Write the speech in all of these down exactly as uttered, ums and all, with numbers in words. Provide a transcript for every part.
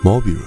Mobirum。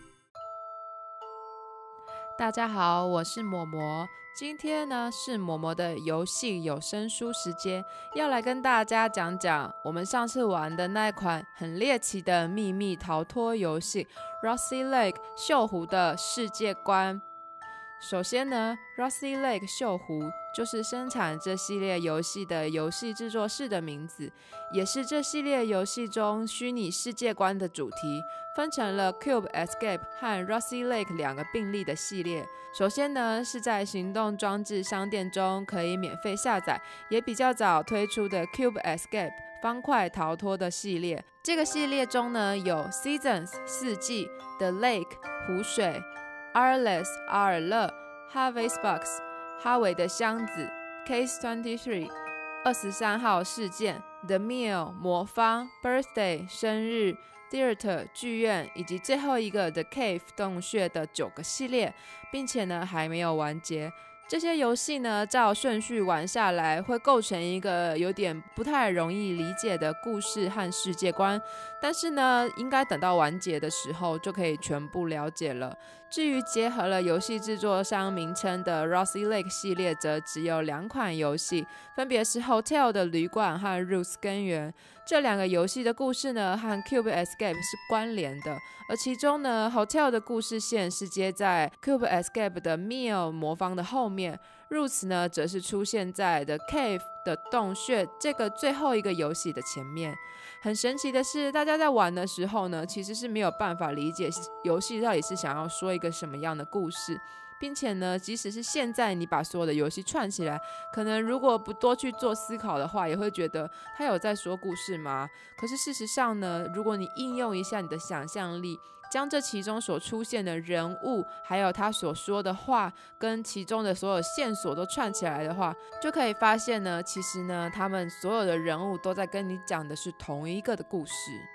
大家好，我是嬷嬷。今天呢是嬷嬷的游戏有声书时间，要来跟大家讲讲我们上次玩的那一款很猎奇的秘密逃脱游戏 Rossi Lake 锈湖的世界观。首先呢 Rossi Lake 锈湖就是生产这系列游戏的游戏制作室的名字，也是这系列游戏中虚拟世界观的主题，分成了 Cube Escape 和 Rossi Lake 两个并立的系列。首先呢是在行动装置商店中可以免费下载，也比较早推出的 Cube Escape 方块逃脱的系列。这个系列中呢有 Seasons 四季、The Lake 湖水、Arles 阿尔勒、Harvest Box 哈维的箱子、Case 二十三 二十三号事件、The Meal 魔方、Birthday 生日、Theater 剧院以及最后一个 The Cave 洞穴的九个系列，并且呢还没有完结。这些游戏呢照顺序玩下来会构成一个有点不太容易理解的故事和世界观，但是呢应该等到完结的时候就可以全部了解了。至于结合了游戏制作商名称的 Rossi Lake 系列则只有两款游戏，分别是 Hotel 的旅馆和 Roots 根源。这两个游戏的故事呢和 Cube Escape 是关联的，而其中呢 Hotel 的故事线是接在 Cube Escape 的 Meal 魔方的后面， Roots 呢则是出现在 The Cave 的洞穴这个最后一个游戏的前面。很神奇的是，大家在玩的时候呢其实是没有办法理解游戏到底是想要说一个什么样的故事，并且呢即使是现在你把所有的游戏串起来，可能如果不多去做思考的话，也会觉得他有在说故事吗？可是事实上呢，如果你应用一下你的想象力，将这其中所出现的人物还有他所说的话跟其中的所有线索都串起来的话，就可以发现呢其实呢他们所有的人物都在跟你讲的是同一个的故事。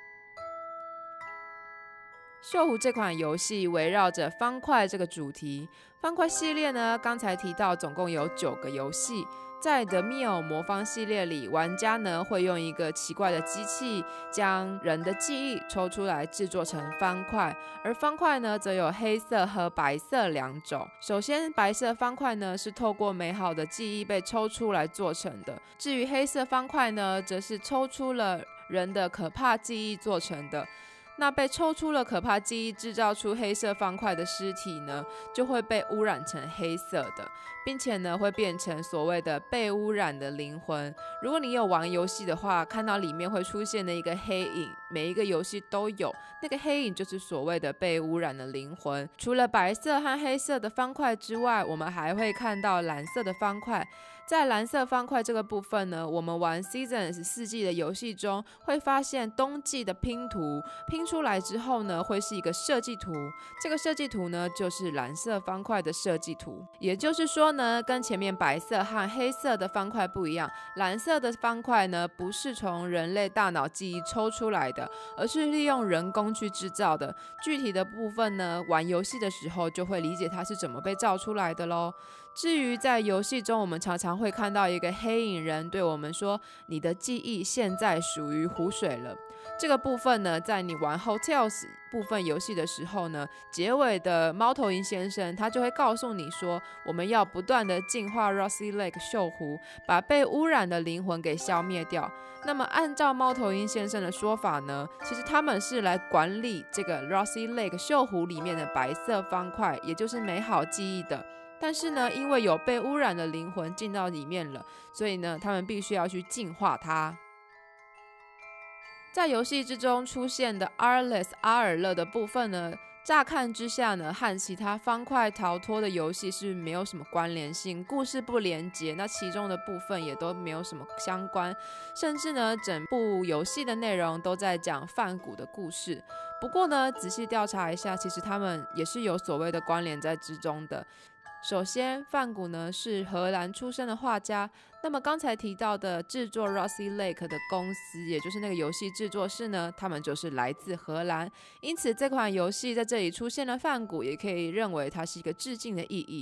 锈湖这款游戏围绕着方块这个主题，方块系列呢刚才提到总共有九个游戏。在 The Meal 魔方系列里，玩家呢会用一个奇怪的机器将人的记忆抽出来制作成方块，而方块呢则有黑色和白色两种。首先白色方块呢是透过美好的记忆被抽出来做成的，至于黑色方块呢则是抽出了人的可怕记忆做成的。那被抽出了可怕记忆制造出黑色方块的尸体呢就会被污染成黑色的，并且呢会变成所谓的被污染的灵魂。如果你有玩游戏的话，看到里面会出现的一个黑影，每一个游戏都有，那个黑影就是所谓的被污染的灵魂。除了白色和黑色的方块之外，我们还会看到蓝色的方块。在蓝色方块这个部分呢，我们玩 Seasons 四季的游戏中会发现冬季的拼图，拼出来之后呢会是一个设计图，这个设计图呢就是蓝色方块的设计图。也就是说呢，跟前面白色和黑色的方块不一样，蓝色的方块呢不是从人类大脑记忆抽出来的，而是利用人工去制造的。具体的部分呢，玩游戏的时候就会理解它是怎么被造出来的咯。至于在游戏中，我们常常会看到一个黑影人对我们说，你的记忆现在属于湖水了。这个部分呢，在你玩 Hotels 部分游戏的时候呢，结尾的猫头鹰先生他就会告诉你说，我们要不断的净化 Rossi Lake 锈湖，把被污染的灵魂给消灭掉。那么按照猫头鹰先生的说法呢，其实他们是来管理这个 Rossi Lake 锈湖里面的白色方块，也就是美好记忆的。但是呢，因为有被污染的灵魂进到里面了，所以呢他们必须要去净化它。在游戏之中出现的 Arles 阿尔勒的部分呢，乍看之下呢和其他方块逃脱的游戏是没有什么关联性，故事不连结，那其中的部分也都没有什么相关，甚至呢整部游戏的内容都在讲梵谷的故事。不过呢仔细调查一下，其实他们也是有所谓的关联在之中的。首先梵谷呢是荷兰出生的画家，那么刚才提到的制作 Rossi Lake 的公司，也就是那个游戏制作室呢，他们就是来自荷兰，因此这款游戏在这里出现了梵谷，也可以认为它是一个致敬的意义。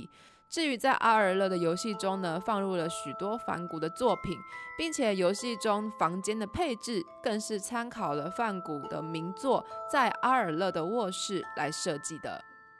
至于在阿尔勒的游戏中呢，放入了许多梵谷的作品，并且游戏中房间的配置更是参考了梵谷的名作《在阿尔勒的卧室》来设计的。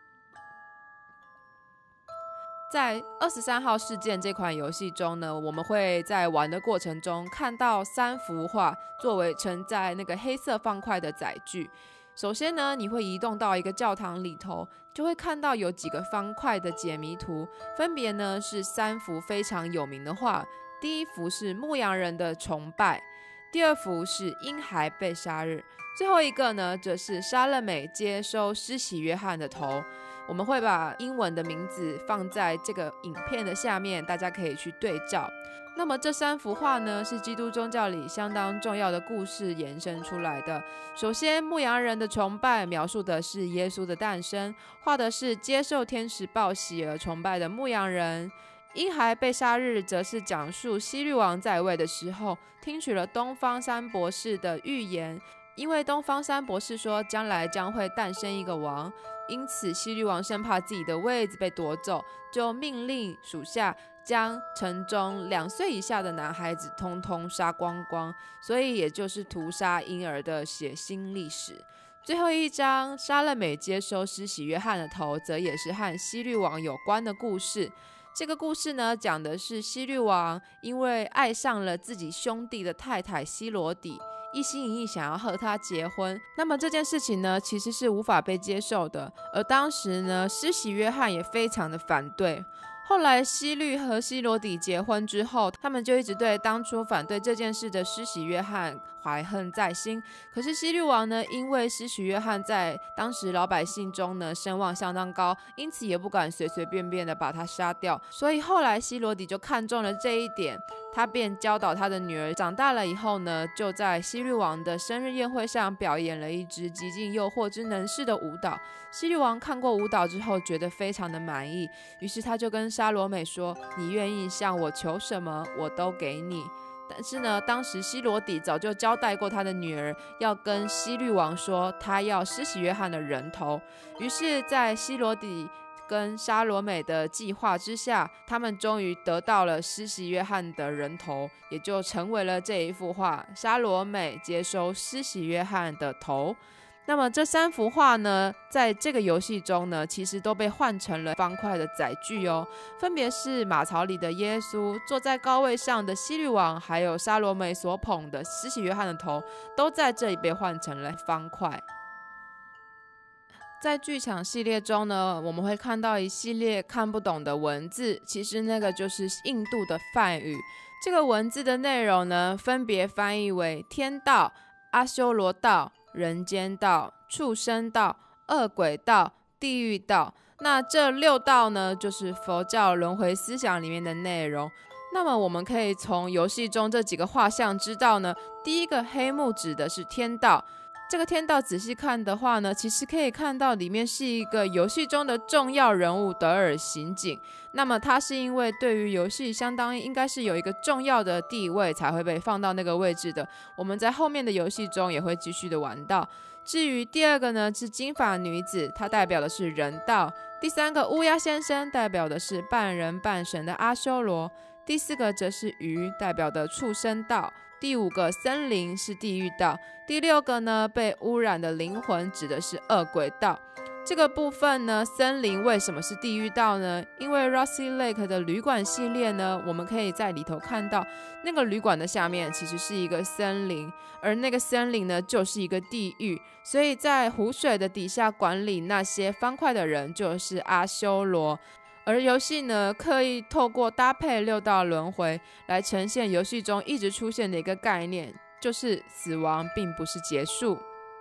在二十三号事件这款游戏中呢，我们会在玩的过程中看到三幅画作为盛在那个黑色方块的载具。首先呢，你会移动到一个教堂里头，就会看到有几个方块的解谜图，分别呢是三幅非常有名的画。第一幅是牧羊人的崇拜，第二幅是婴孩被杀日，最后一个呢则是莎乐美接收施洗约翰的头。我们会把英文的名字放在这个影片的下面，大家可以去对照。那么这三幅画呢，是基督宗教里相当重要的故事延伸出来的。首先，牧羊人的崇拜描述的是耶稣的诞生，画的是接受天使报喜而崇拜的牧羊人。婴孩被杀日则是讲述希律王在位的时候，听取了东方三博士的预言，因为东方三博士说将来将会诞生一个王，因此希律王生怕自己的位子被夺走，就命令属下将城中两岁以下的男孩子通通杀光光，所以也就是屠杀婴儿的血腥历史。最后一章，莎乐美接收施洗约翰的头，则也是和希律王有关的故事。这个故事呢，讲的是希律王因为爱上了自己兄弟的太太希罗底，一心一意想要和他结婚。那么这件事情呢，其实是无法被接受的，而当时呢，施洗约翰也非常的反对。后来希律和希罗底结婚之后，他们就一直对当初反对这件事的施洗约翰怀恨在心。可是希律王呢，因为施洗约翰在当时老百姓中呢声望相当高，因此也不敢随随便便的把他杀掉。所以后来希罗底就看中了这一点，他便教导他的女儿，长大了以后呢，就在希律王的生日宴会上表演了一支极尽诱惑之能事的舞蹈。希律王看过舞蹈之后，觉得非常的满意，于是他就跟莎罗美说：“你愿意向我求什么，我都给你。”但是呢，当时希罗底早就交代过他的女儿，要跟希律王说，他要施洗约翰的人头。于是，在希罗底跟莎罗美的计划之下，他们终于得到了施洗约翰的人头，也就成为了这一幅画：莎罗美接收施洗约翰的头。那么这三幅画呢，在这个游戏中呢，其实都被换成了方块的载具哦，分别是马槽里的耶稣、坐在高位上的希律王，还有莎罗美所捧的施洗约翰的头，都在这里被换成了方块。在剧场系列中呢，我们会看到一系列看不懂的文字，其实那个就是印度的梵语。这个文字的内容呢，分别翻译为天道、阿修罗道、人间道、畜生道、恶鬼道、地狱道。那这六道呢，就是佛教轮回思想里面的内容。那么我们可以从游戏中这几个画像知道呢，第一个黑幕指的是天道。这个天道仔细看的话呢，其实可以看到里面是一个游戏中的重要人物德尔刑警。那么他是因为对于游戏相当应该是有一个重要的地位，才会被放到那个位置的。我们在后面的游戏中也会继续的玩到。至于第二个呢，是金发女子，她代表的是人道。第三个乌鸦先生代表的是半人半神的阿修罗。第四个则是鱼，代表的畜生道。第五个森林是地狱道。第六个呢，被污染的灵魂指的是恶鬼道。这个部分呢，森林为什么是地狱道呢？因为 Rossi Lake 的旅馆系列呢，我们可以在里头看到那个旅馆的下面其实是一个森林，而那个森林呢就是一个地狱，所以在湖水的底下管理那些方块的人就是阿修罗。而游戏呢，刻意透过搭配六道轮回来呈现游戏中一直出现的一个概念，就是死亡并不是结束。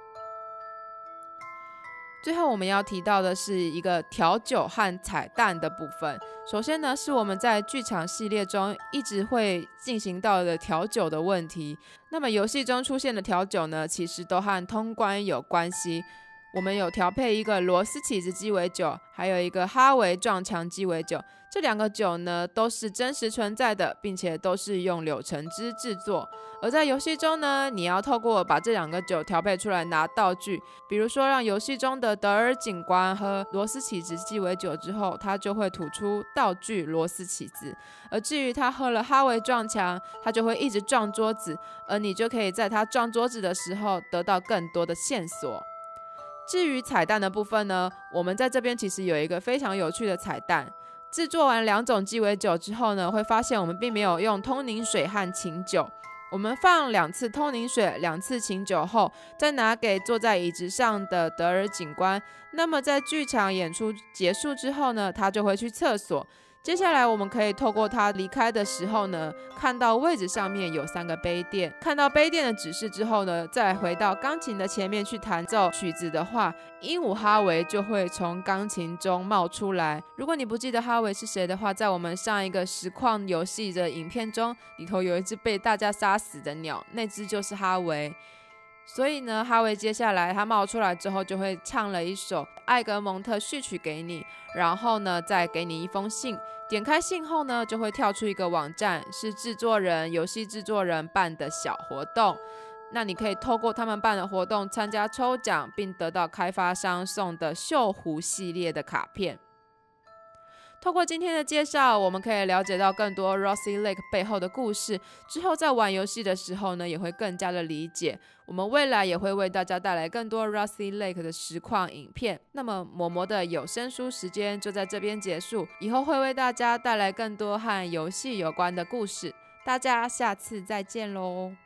最后我们要提到的是一个调酒和彩蛋的部分。首先呢，是我们在剧场系列中一直会进行到的调酒的问题。那么游戏中出现的调酒呢，其实都和通关有关系。 我们有调配一个螺丝起子鸡尾酒，还有一个哈维撞墙鸡尾酒。这两个酒呢都是真实存在的，并且都是用柳橙汁制作。而在游戏中呢，你要透过把这两个酒调配出来拿道具，比如说让游戏中的德尔警官喝螺丝起子鸡尾酒之后，他就会吐出道具螺丝起子。而至于他喝了哈维撞墙，他就会一直撞桌子，而你就可以在他撞桌子的时候得到更多的线索。至于彩蛋的部分呢，我们在这边其实有一个非常有趣的彩蛋。制作完两种鸡尾酒之后呢，会发现我们并没有用通灵水和琴酒。我们放两次通灵水，两次琴酒后，再拿给坐在椅子上的德尔警官。那么在剧场演出结束之后呢，他就会去厕所。接下来我们可以透过他离开的时候呢，看到位置上面有三个杯垫。看到杯垫的指示之后呢，再回到钢琴的前面去弹奏曲子的话，鹦鹉哈维就会从钢琴中冒出来。如果你不记得哈维是谁的话，在我们上一个实况游戏的影片中，里头有一只被大家杀死的鸟，那只就是哈维。所以呢，哈维接下来他冒出来之后，就会唱了一首艾格蒙特序曲给你，然后呢，再给你一封信。点开信后呢，就会跳出一个网站，是制作人、游戏制作人办的小活动。那你可以透过他们办的活动参加抽奖，并得到开发商送的锈湖系列的卡片。透过今天的介绍，我们可以了解到更多 Rossi Lake 背后的故事。之后在玩游戏的时候呢，也会更加的理解。我们未来也会为大家带来更多 Rossi Lake 的实况影片。那么嬷嬷的有声书时间就在这边结束，以后会为大家带来更多和游戏有关的故事。大家下次再见喽！